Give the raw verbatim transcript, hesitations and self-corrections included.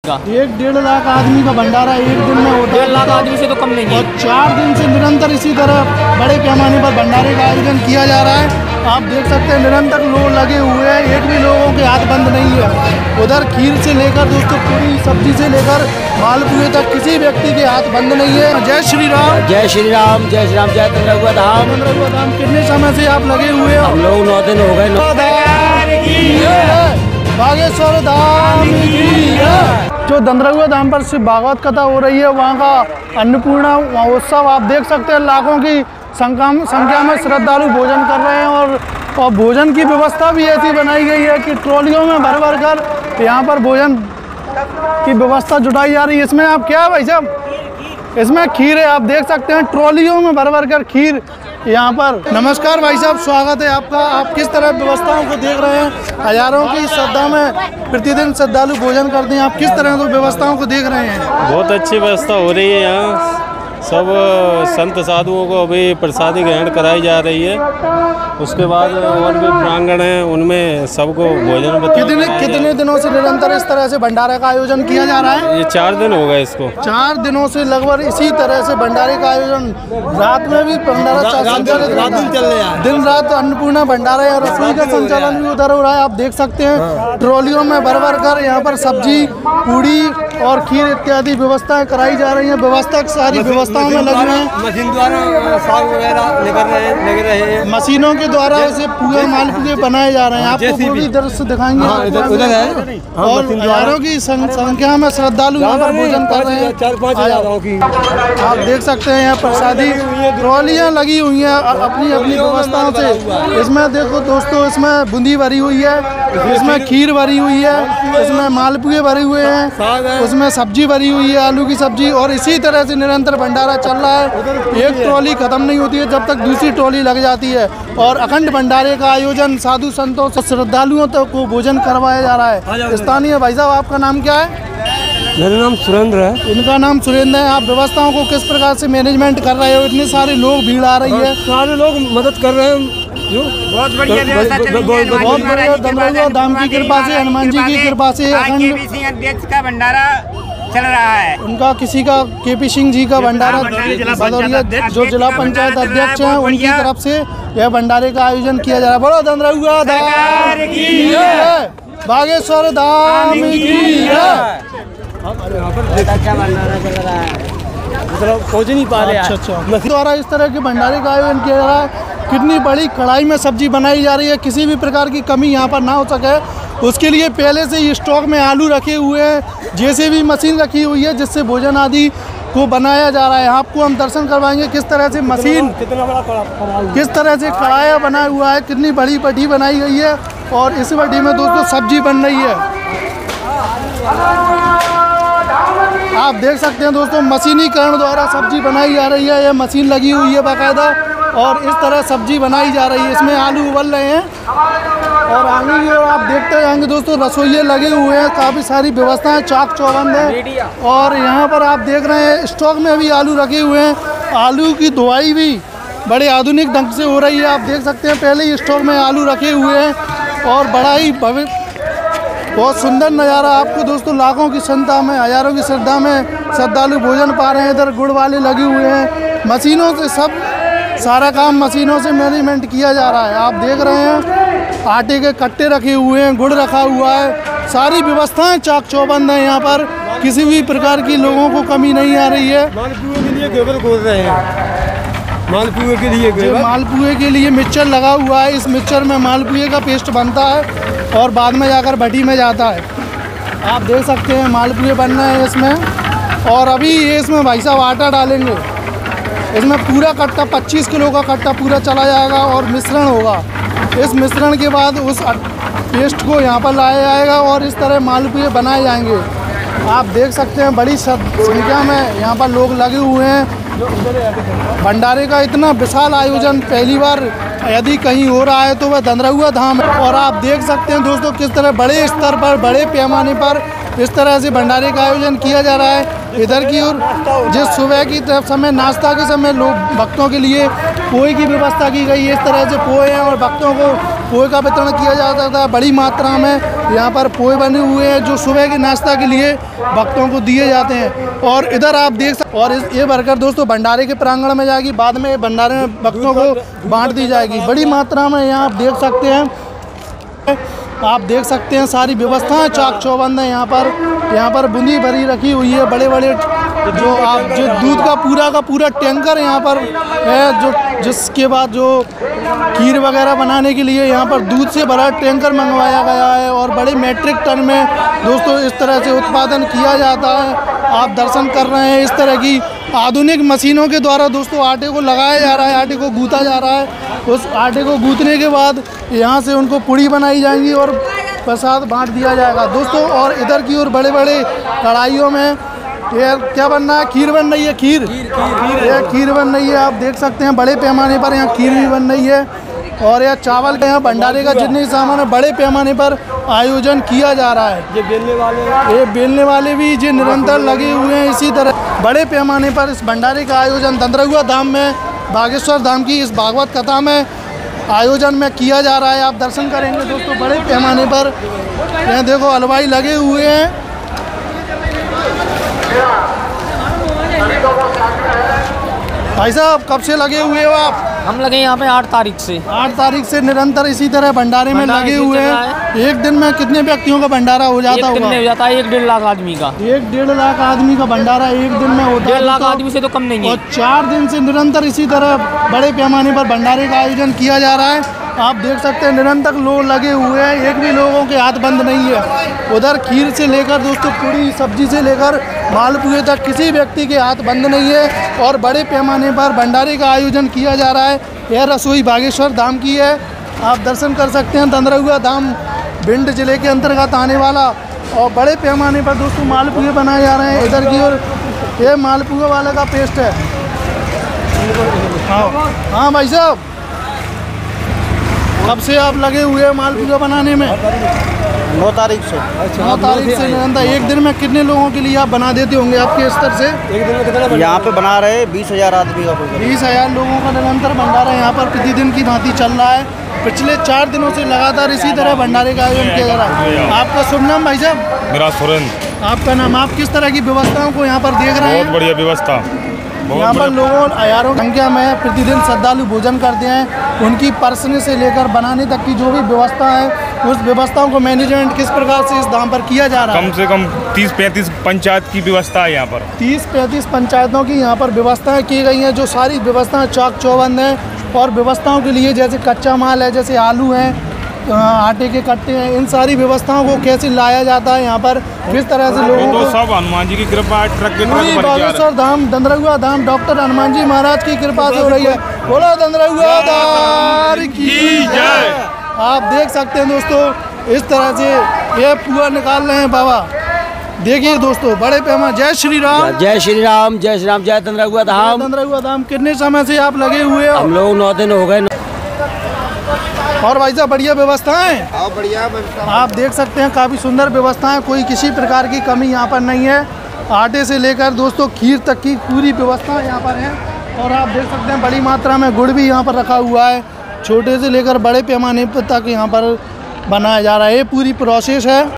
एक डेढ़ लाख आदमी का भंडारा एक दिन में होता है। डेढ़ लाख आदमी से तो कम नहीं है। और चार दिन से निरंतर इसी तरह बड़े पैमाने पर भंडारे का आयोजन किया जा रहा है। आप देख सकते हैं निरंतर लोग लगे हुए हैं, एक भी लोगों के हाथ बंद नहीं है। उधर खीर से लेकर दोस्तों पूरी सब्जी से लेकर मालपुए तक किसी व्यक्ति के हाथ बंद नहीं है। जय श्री राम, जय श्री राम, जय श्री राम, जय चंद्रगुआ धाम। चंद्रगुआ धाम कितने समय से आप लगे हुए हो? हम लोग नौ दिन हो गए। बागेश्वर धाम की जो चंद्रगुआ धाम पर शिव भागवत कथा हो रही है, वहाँ का अन्नपूर्णा महोत्सव आप देख सकते हैं। लाखों की संख्या संख्या में श्रद्धालु भोजन कर रहे हैं और, और भोजन की व्यवस्था भी ऐसी बनाई गई है कि ट्रॉलियों में भर भर कर यहाँ पर भोजन की व्यवस्था जुटाई जा रही है। इसमें आप क्या है भाई साहब? इसमें खीर है, आप देख सकते हैं ट्रॉलियों में भर भर कर खीर यहाँ पर। नमस्कार भाई साहब, स्वागत है आपका। आप किस तरह व्यवस्थाओं को देख रहे हैं? हजारों की श्रद्धा में प्रतिदिन श्रद्धालु भोजन करते हैं, आप किस तरह की व्यवस्थाओं को देख रहे हैं? बहुत अच्छी व्यवस्था हो रही है यहाँ। सब संत साधुओं को अभी प्रसादी ग्रहण कराई जा रही है। उसके बाद और भी प्रांगण हैं, उनमें सबको भोजन। कितने कितने दिनों से निरंतर इस तरह से भंडारे का आयोजन किया जा रहा है? ये चार दिन हो गए इसको। चार दिनों से लगभग इसी तरह से भंडारे का आयोजन, रात में भी भंडारा संचालित दिन रात अन्नपूर्णा भंडारा या रसोई का संचालन भी उधर हो रहा है। आप देख सकते हैं ट्रॉलियों में भर भर कर यहाँ पर सब्जी, पूड़ी और खीर इत्यादि व्यवस्थाएं कराई जा रही हैं। व्यवस्था सारी व्यवस्थाओं में लग रहे हैं। मशीन द्वारा साग वगैरह लेकर रहे लग रहे हैं। मशीनों के द्वारा ऐसे पूरे मालपुए बनाए जा रहे हैं। आपको वो भी दृश्य दिखाएंगे। उधर है और हजारों की संख्या में श्रद्धालु यहाँ पर भोजन कर रहे हैं। चार पाँच हजारों की आप देख सकते हैं यहाँ प्रसादी ट्रॉलियाँ लगी हुई हैं अपनी अपनी व्यवस्थाओं से। इसमें देखो दोस्तों, इसमें बूंदी भरी हुई है, इसमें खीर भरी हुई है, इसमें मालपुए भरे हुए हैं, उसमें सब्जी भरी हुई है, आलू की सब्जी। और इसी तरह से निरंतर भंडारा चल रहा है। एक ट्रॉली खत्म नहीं होती है जब तक दूसरी ट्रॉली लग जाती है। और अखंड भंडारे का आयोजन साधु संतों से श्रद्धालुओं तक को भोजन करवाया जा रहा है। स्थानीय भाई साहब, आपका नाम क्या है? मेरा नाम सुरेंद्र है। इनका नाम सुरेंद्र है। आप व्यवस्थाओं को किस प्रकार से मैनेजमेंट कर रहे हो? इतने सारे लोग भीड़ आ रही है, सारे लोग मदद कर रहे हैं। जो बहुत बढ़िया व्यवस्था चल रही है। बहुत बढ़िया चंद्रगुआ धाम की कृपा से, हनुमान जी की कृपा से अखंड सिंह अध्यक्ष का भंडारा चल रहा है। उनका किसी का के पी सिंह जी का भंडारा भदौरिया जो जिला पंचायत अध्यक्ष हैं, उनकी तरफ से यह भंडारे का आयोजन किया जा रहा है। बड़ा चंद्रगुआ धाम की है, बागेश्वर धाम की है। पहुँच नहीं पा रहे। अच्छा अच्छा द्वारा इस तरह के भंडारे का आयोजन किया जा रहा है। कितनी बड़ी कढ़ाई में सब्जी बनाई जा रही है, किसी भी प्रकार की कमी यहाँ पर ना हो सके उसके लिए पहले से ही स्टॉक में आलू रखे हुए हैं, जैसे भी मशीन रखी हुई है जिससे भोजन आदि को बनाया जा रहा है। आपको हम दर्शन करवाएंगे किस तरह से मशीन, कितना बड़ा कड़ा, किस तरह से कढ़ाया बना हुआ है, कितनी बड़ी भट्टी बनाई गई है। और इस भट्टी में दोस्तों सब्जी बन रही है। आप देख सकते हैं दोस्तों, मशीनीकरण द्वारा सब्जी बनाई जा रही है। यह मशीन लगी हुई है बाकायदा और इस तरह सब्जी बनाई जा रही है। इसमें आलू उबल रहे हैं और आगे की ओर आप देखते जाएंगे दोस्तों, रसोइये लगे हुए हैं, काफ़ी सारी व्यवस्थाएं चाक चौबंद है। और यहाँ पर आप देख रहे हैं स्टॉक में भी आलू रखे हुए हैं। आलू की धुआई भी बड़े आधुनिक ढंग से हो रही है। आप देख सकते हैं पहले ही स्टॉक में आलू रखे हुए हैं और बड़ा ही भव्य बहुत सुंदर नज़ारा आपको दोस्तों, लाखों की संख्या में, हजारों की श्रद्धा में श्रद्धालु भोजन पा रहे हैं। इधर गुड़ वाले लगे हुए हैं, मशीनों से सब सारा काम मशीनों से मैनेजमेंट किया जा रहा है। आप देख रहे हैं आटे के कट्टे रखे हुए हैं, गुड़ रखा हुआ है, सारी व्यवस्थाएं चाक चौबंद है। यहाँ पर किसी भी प्रकार की लोगों को कमी नहीं आ रही है। मालपुए के लिए केवल खोल रहे हैं। मालपुए के लिए मालपुए के लिए मिक्सचर लगा हुआ है। इस मिक्सचर में मालपुए का पेस्ट बनता है और बाद में जाकर भट्टी में जाता है। आप देख सकते हैं मालपुए बन रहे हैं इसमें। और अभी ये इसमें भाई साहब आटा डालेंगे। इसमें पूरा कट्टा पच्चीस किलो का कट्टा पूरा चला जाएगा और मिश्रण होगा। इस मिश्रण के बाद उस पेस्ट को यहाँ पर लाया जाएगा और इस तरह मालपुए बनाए जाएंगे। आप देख सकते हैं बड़ी संख्या में यहाँ पर लोग लगे हुए हैं। भंडारे का इतना विशाल आयोजन पहली बार यदि कहीं हो रहा है तो वह चंद्रगुआ धाम है। और आप देख सकते हैं दोस्तों किस तरह बड़े स्तर पर, बड़े पैमाने पर इस तरह से भंडारे का आयोजन किया जा रहा है। इधर की ओर जिस सुबह की तरफ समय नाश्ता के समय लोग भक्तों के लिए पोहे की व्यवस्था की गई है। इस तरह से पोहे हैं और भक्तों को पोहे का वितरण किया जाता था बड़ी मात्रा में। यहाँ पर पोहे बने हुए हैं जो सुबह के नाश्ता के लिए भक्तों को दिए जाते हैं। और इधर आप देख सकते और इस ये बर्गर दोस्तों भंडारे के प्रांगण में जाएगी, बाद में भंडारे में भक्तों को बांट दी जाएगी। बड़ी मात्रा में यहाँ आप देख सकते हैं, आप देख सकते हैं सारी व्यवस्थाएं चाक चौबंद है। यहाँ पर यहाँ पर बूंदी भरी रखी हुई है, बड़े बड़े जो आप जो दूध का पूरा का पूरा टैंकर यहाँ पर है, जो जिसके बाद जो खीर वगैरह बनाने के लिए यहाँ पर दूध से भरा टैंकर मंगवाया गया है और बड़े मैट्रिक टन में दोस्तों इस तरह से उत्पादन किया जाता है। आप दर्शन कर रहे हैं, इस तरह की आधुनिक मशीनों के द्वारा दोस्तों आटे को लगाया जा रहा है, आटे को गूंथा जा रहा है। उस आटे को गूंथने के बाद यहाँ से उनको पुड़ी बनाई जाएंगी और प्रसाद बांट दिया जाएगा दोस्तों। और इधर की ओर बड़े बड़े कढ़ाइयों में ये क्या बन रहा है, खीर बन रही है, खीर खीर ये खीर बन रही है। आप देख सकते हैं बड़े पैमाने पर यहाँ खीर भी बन रही है। और यह चावल का यहाँ भंडारे का जितने सामान है बड़े पैमाने पर आयोजन किया जा रहा है। ये बेलने वाले ये बेलने वाले भी जो निरंतर लगे हुए हैं, इसी तरह बड़े पैमाने पर इस भंडारे का आयोजन दंदरहुआ धाम में, बागेश्वर धाम की इस भागवत कथा में आयोजन में किया जा रहा है। आप दर्शन करेंगे दोस्तों बड़े पैमाने पर। यहाँ देखो हलवाई लगे हुए हैं। भाई साहब कब से लगे हुए हो आप? हम लगे यहाँ पे आठ तारीख से। आठ तारीख से निरंतर इसी तरह भंडारे में लगे हुए हैं। एक दिन में कितने व्यक्तियों का भंडारा हो जाता एक दिन होगा? में हो जाता है एक डेढ़ लाख आदमी का। एक डेढ़ लाख आदमी का भंडारा एक दिन में होता है। डेढ़ लाख आदमी से तो कम नहीं है। और चार दिन से निरंतर इसी तरह बड़े पैमाने पर भंडारे का आयोजन किया जा रहा है। आप देख सकते हैं निरंतर लोग लगे हुए हैं, एक भी लोगों के हाथ बंद नहीं है। उधर खीर से लेकर दोस्तों पूरी सब्जी से लेकर मालपुए तक किसी व्यक्ति के हाथ बंद नहीं है। और बड़े पैमाने पर भंडारे का आयोजन किया जा रहा है। यह रसोई बागेश्वर धाम की है। आप दर्शन कर सकते हैं, दंदरहुआ धाम भिंड जिले के अंतर्गत आने वाला। और बड़े पैमाने पर दोस्तों मालपुए बनाए जा रहे हैं। इधर की ओर ये मालपुए वाले का पेस्ट है। हाँ हाँ भाई साहब कब से आप लगे हुए हैं मालपुआ बनाने में? नौ तारीख से। नौ तारीख से निरंतर। एक दिन में कितने लोगों के लिए आप बना देते होंगे आपके स्तर से? एक दिन में कितना यहाँ पे बना रहे बीस हजार आदमी का। बीस हजार लोगों का निरंतर भंडारा यहाँ पर प्रतिदिन की भांति चल रहा है। पिछले चार दिनों से लगातार इसी तरह भंडारे का आयोजन किया जा रहा है। आपका शुभ नाम भाई साहब? मेरा सुरेंद्र। आपका नाम? आप किस तरह की व्यवस्थाओं को यहाँ पर देख रहे हैं? बहुत बढ़िया व्यवस्था। यहाँ पर लोगों हजारों संख्या में प्रतिदिन श्रद्धालु भोजन करते हैं। उनकी परसने से लेकर बनाने तक की जो भी व्यवस्था है, उस व्यवस्थाओं को मैनेजमेंट किस प्रकार से इस धाम पर किया जा रहा है? कम से कम तीस पैंतीस पंचायत की व्यवस्था है यहाँ पर। तीस पैंतीस पंचायतों की यहाँ पर व्यवस्थाएं की गई हैं, जो सारी व्यवस्थाएं चाक चौबंद हैं। और व्यवस्थाओं के लिए जैसे कच्चा माल है, जैसे आलू हैं, आटे के कट्टे हैं, इन सारी व्यवस्थाओं को कैसे लाया जाता है यहाँ पर, किस तरह से लोगों तो को सब हनुमान जी की कृपा है। ट्रक के ट्रक पूरी भर के आ रहे हैं। बागेश्वर धाम दंदरहुआ धाम डॉक्टर हनुमान जी महाराज की कृपा से हो रही है। बोलो दंदरहुआ धाम की जय। आप देख सकते हैं दोस्तों इस तरह से ये पुआ निकाल रहे हैं बाबा। देखिए दोस्तों बड़े पैमाने। जय श्री राम। जय श्री राम। जय श्री राम। जय दंदरहुआ धाम। दंदरहुआ धाम कितने समय से आप लगे हुए हो? हम लोग नौ दिन हो गए। और भाई साहब बढ़िया व्यवस्थाएं। हाँ बढ़िया व्यवस्था। आप देख सकते हैं काफ़ी सुंदर व्यवस्थाएं, कोई किसी प्रकार की कमी यहाँ पर नहीं है। आटे से लेकर दोस्तों खीर तक की पूरी व्यवस्था यहाँ पर है। और आप देख सकते हैं बड़ी मात्रा में गुड़ भी यहाँ पर रखा हुआ है। छोटे से लेकर बड़े पैमाने तक यहाँ पर बनाया जा रहा है। ये पूरी प्रोसेस है।